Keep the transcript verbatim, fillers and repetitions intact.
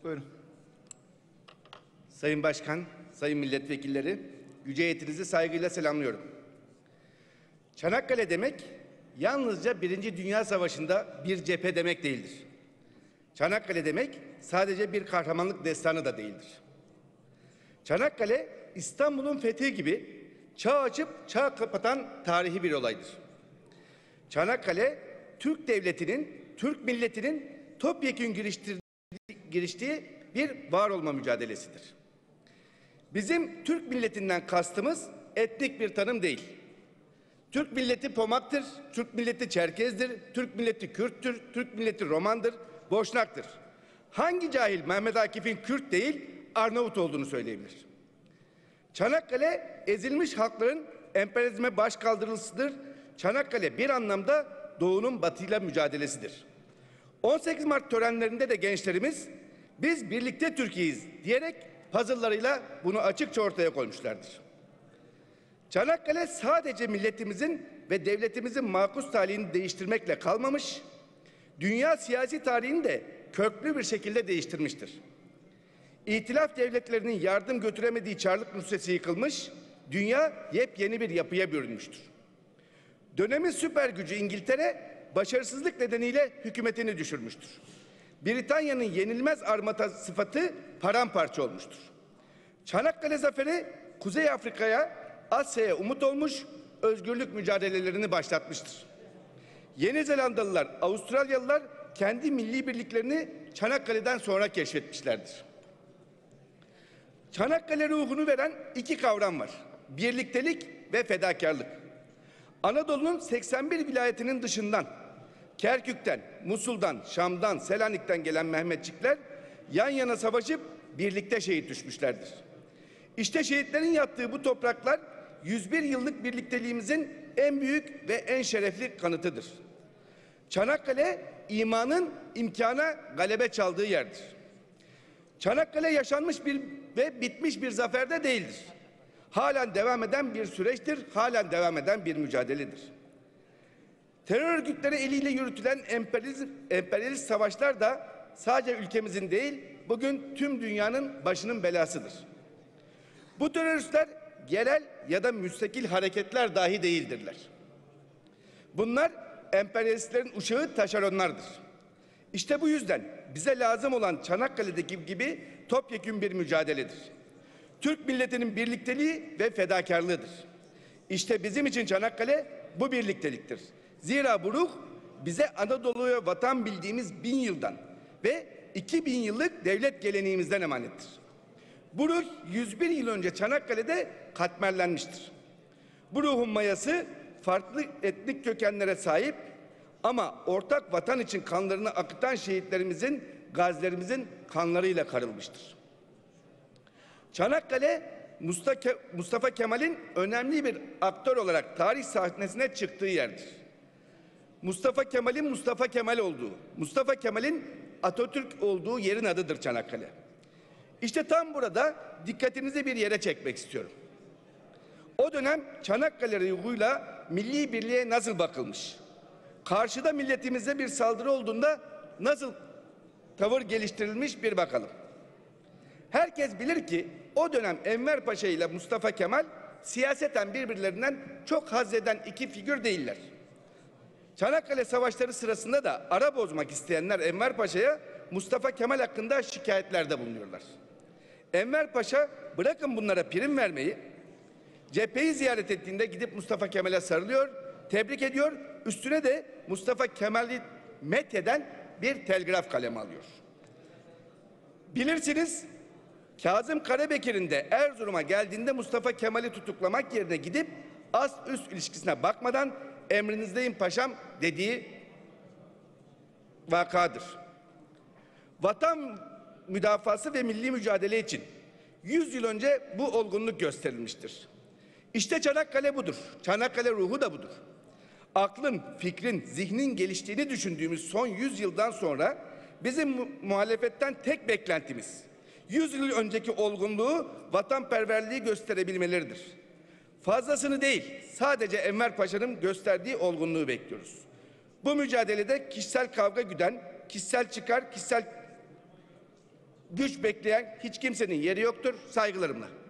Buyurun. Sayın Başkan, sayın milletvekilleri, yüce heyetinizi saygıyla selamlıyorum. Çanakkale demek yalnızca Birinci Dünya Savaşı'nda bir cephe demek değildir. Çanakkale demek sadece bir kahramanlık destanı da değildir. Çanakkale, İstanbul'un fethi gibi çağ açıp çağ kapatan tarihi bir olaydır. Çanakkale, Türk devletinin, Türk milletinin topyekün giriştiği bir var olma mücadelesidir. Bizim Türk milletinden kastımız etnik bir tanım değil. Türk milleti Pomak'tır, Türk milleti Çerkez'dir, Türk milleti Kürt'tür, Türk milleti Roman'dır, Boşnak'tır. Hangi cahil Mehmet Akif'in Kürt değil, Arnavut olduğunu söyleyebilir? Çanakkale ezilmiş halkların emperyalizme baş kaldırılısıdır. Çanakkale bir anlamda Doğu'nun Batı'yla mücadelesidir. on sekiz Mart törenlerinde de gençlerimiz biz birlikte Türkiye'yiz diyerek puzzle'larıyla bunu açıkça ortaya koymuşlardır. Çanakkale sadece milletimizin ve devletimizin makus talihini değiştirmekle kalmamış, dünya siyasi tarihini de köklü bir şekilde değiştirmiştir. İtilaf devletlerinin yardım götüremediği Çarlık Rusyası yıkılmış, dünya yepyeni bir yapıya bürünmüştür. Dönemin süper gücü İngiltere, başarısızlık nedeniyle hükümetini düşürmüştür. Britanya'nın yenilmez armata sıfatı paramparça olmuştur. Çanakkale zaferi Kuzey Afrika'ya, Asya'ya umut olmuş, özgürlük mücadelelerini başlatmıştır. Yeni Zelandalılar, Avustralyalılar kendi milli birliklerini Çanakkale'den sonra keşfetmişlerdir. Çanakkale ruhunu veren iki kavram var: birliktelik ve fedakarlık. Anadolu'nun seksen bir vilayetinin dışından, Kerkük'ten, Musul'dan, Şam'dan, Selanik'ten gelen Mehmetçikler yan yana savaşıp birlikte şehit düşmüşlerdir. İşte şehitlerin yattığı bu topraklar yüz bir yıllık birlikteliğimizin en büyük ve en şerefli kanıtıdır. Çanakkale imanın imkana galebe çaldığı yerdir. Çanakkale yaşanmış bir ve bitmiş bir zaferde değildir. Halen devam eden bir süreçtir, halen devam eden bir mücadeledir. Terör örgütleri eliyle yürütülen emperyalist, emperyalist savaşlar da sadece ülkemizin değil, bugün tüm dünyanın başının belasıdır. Bu teröristler yerel ya da müstakil hareketler dahi değildirler. Bunlar emperyalistlerin uşağı, taşeronlardır. İşte bu yüzden bize lazım olan Çanakkale'deki gibi topyekün bir mücadeledir. Türk milletinin birlikteliği ve fedakarlığıdır. İşte bizim için Çanakkale bu birlikteliktir. Zira bu ruh bize Anadolu'ya vatan bildiğimiz bin yıldan ve iki bin yıllık devlet geleneğimizden emanettir. Bu ruh yüz bir yıl önce Çanakkale'de katmerlenmiştir. Bu ruhun mayası farklı etnik kökenlere sahip ama ortak vatan için kanlarını akıtan şehitlerimizin, gazilerimizin kanlarıyla karılmıştır. Çanakkale, Mustafa Kemal'in önemli bir aktör olarak tarih sahnesine çıktığı yerdir. Mustafa Kemal'in Mustafa Kemal olduğu, Mustafa Kemal'in Atatürk olduğu yerin adıdır Çanakkale. İşte tam burada dikkatinizi bir yere çekmek istiyorum. O dönem Çanakkale ruhuyla milli birliğe nasıl bakılmış? Karşıda milletimize bir saldırı olduğunda nasıl tavır geliştirilmiş bir bakalım. Herkes bilir ki o dönem Enver Paşa ile Mustafa Kemal siyaseten birbirlerinden çok haz eden iki figür değiller. Çanakkale Savaşları sırasında da ara bozmak isteyenler Enver Paşa'ya Mustafa Kemal hakkında şikayetlerde bulunuyorlar. Enver Paşa bırakın bunlara prim vermeyi, cepheyi ziyaret ettiğinde gidip Mustafa Kemal'e sarılıyor, tebrik ediyor, üstüne de Mustafa Kemal'i metheden bir telgraf kalemi alıyor. Bilirsiniz, Kazım Karabekir'in de Erzurum'a geldiğinde Mustafa Kemal'i tutuklamak yerine gidip ast üst ilişkisine bakmadan emrinizdeyim paşam dediği vakadır. Vatan müdafası ve milli mücadele için yüz yıl önce bu olgunluk gösterilmiştir. İşte Çanakkale budur. Çanakkale ruhu da budur. Aklın, fikrin, zihnin geliştiğini düşündüğümüz son yüz yıldan sonra bizim mu muhalefetten tek beklentimiz yüz yıl önceki olgunluğu, vatanperverliği gösterebilmeleridir. Fazlasını değil, sadece Enver Paşa'nın gösterdiği olgunluğu bekliyoruz. Bu mücadelede kişisel kavga güden, kişisel çıkar, kişisel güç bekleyen hiç kimsenin yeri yoktur. Saygılarımla.